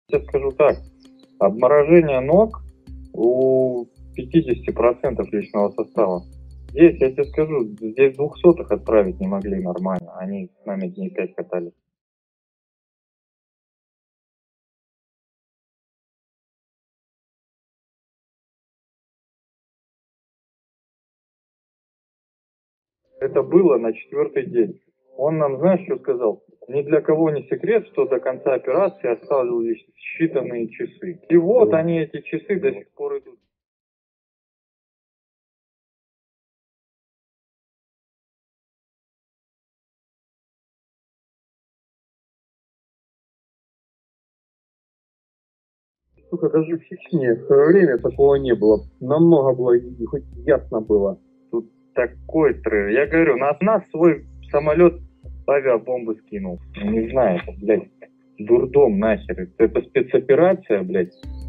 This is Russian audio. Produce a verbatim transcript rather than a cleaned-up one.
Я скажу так, обморожение ног у пятидесяти процентов личного состава. Здесь, я тебе скажу, здесь двухсотых отправить не могли нормально. Они с нами дней пять катались. Это было на четвертый день. Он нам, знаешь, что сказал? Ни для кого не секрет, что до конца операции остались считанные часы. И вот они, эти часы, до сих пор идут. Сука, даже в Чечне в свое время такого не было. Намного было, хоть ясно было. Тут такой трэш. Я говорю, на нас свой самолет авиабомбы скинул. Не знаю, это, блядь, дурдом нахер. Это спецоперация, блядь.